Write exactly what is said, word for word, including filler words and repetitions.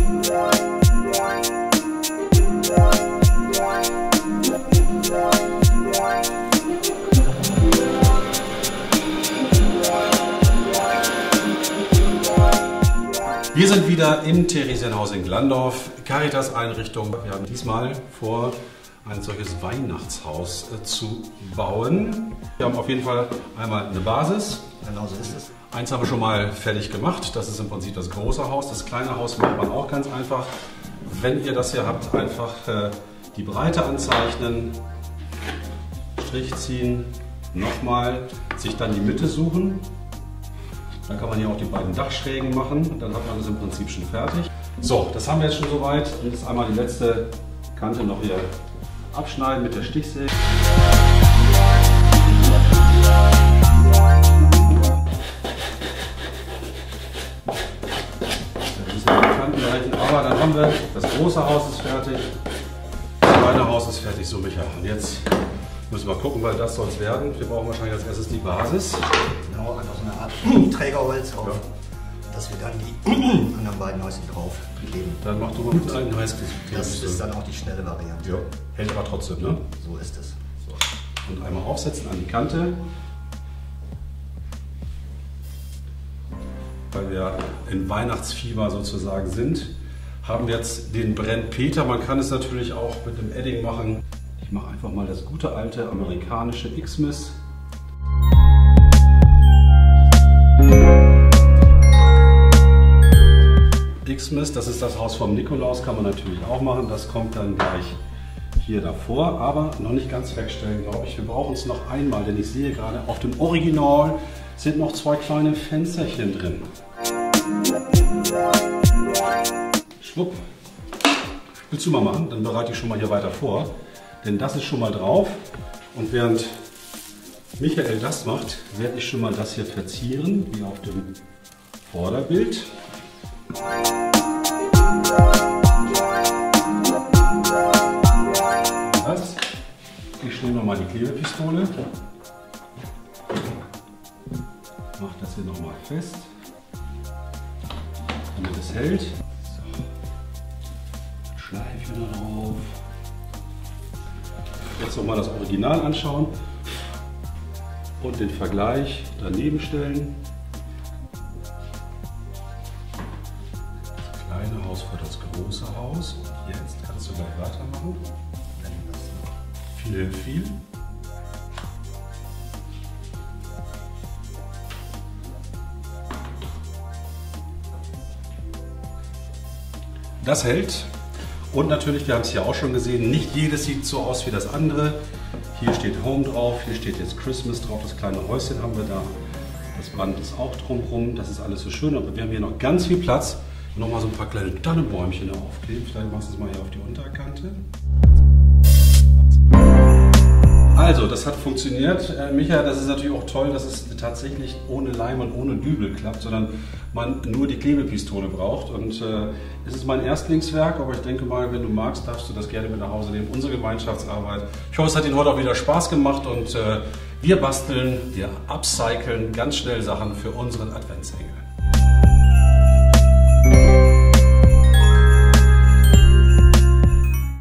Wir sind wieder im Theresienhaus in Glandorf, Caritas-Einrichtung. Wir haben diesmal vor, ein solches Weihnachtshaus äh, zu bauen. Wir haben auf jeden Fall einmal eine Basis. Genau so ist es. Eins haben wir schon mal fertig gemacht. Das ist im Prinzip das große Haus. Das kleine Haus macht man auch ganz einfach. Wenn ihr das hier habt, einfach äh, die Breite anzeichnen, Strich ziehen, nochmal, sich dann die Mitte suchen. Dann kann man hier auch die beiden Dachschrägen machen. Dann hat man das im Prinzip schon fertig. So, das haben wir jetzt schon soweit. Und jetzt einmal die letzte Kante noch hier abschneiden mit der Stichsäge. Aber dann haben wir, das große Haus ist fertig, das kleine Haus ist fertig, so Micha. Und jetzt müssen wir gucken, weil das soll es werden. Wir brauchen wahrscheinlich als erstes die Basis. Genau, einfach so eine Art Trägerholz, auf, ja. Dass wir dann die anderen beiden Häuschen drauf kleben. Dann mach du mal mit einem Heiß. Das ist dann auch die schnelle Variante. Ja, hält aber trotzdem, ne? So ist es. So. Und einmal aufsetzen an die Kante. Weil wir in Weihnachtsfieber sozusagen sind, haben wir jetzt den Brenn-Peter. Man kann es natürlich auch mit dem Edding machen. Ich mache einfach mal das gute alte amerikanische Xmas. Xmas, das ist das Haus vom Nikolaus, kann man natürlich auch machen. Das kommt dann gleich hier davor, aber noch nicht ganz wegstellen, glaube ich. Wir brauchen es noch einmal, denn ich sehe gerade, auf dem Original sind noch zwei kleine Fensterchen drin. Schwupp. Willst du mal machen? Dann bereite ich schon mal hier weiter vor. Denn das ist schon mal drauf. Und während Michael das macht, werde ich schon mal das hier verzieren, wie auf dem Vorderbild. Das. Ich nehme noch mal die Klebepistole. Mache das hier noch mal fest, damit es hält. So. Schleife da drauf. Jetzt noch mal das Original anschauen und den Vergleich daneben stellen. Das kleine Haus für das große Haus. Und jetzt kannst du gleich weitermachen. Viel hilft viel. Das hält. Und natürlich, wir haben es hier auch schon gesehen, nicht jedes sieht so aus wie das andere. Hier steht Home drauf, hier steht jetzt Christmas drauf, das kleine Häuschen haben wir da. Das Band ist auch drumherum, das ist alles so schön, aber wir haben hier noch ganz viel Platz. Noch mal so ein paar kleine Tannenbäumchen aufkleben. Vielleicht machst du es mal hier auf die Unterkante. Also, das hat funktioniert. Äh, Micha, das ist natürlich auch toll, dass es tatsächlich ohne Leim und ohne Dübel klappt, sondern man nur die Klebepistole braucht. Und äh, es ist mein Erstlingswerk, aber ich denke mal, wenn du magst, darfst du das gerne mit nach Hause nehmen. Unsere Gemeinschaftsarbeit. Ich hoffe, es hat Ihnen heute auch wieder Spaß gemacht und äh, wir basteln, wir upcyclen ganz schnell Sachen für unseren Adventsengel.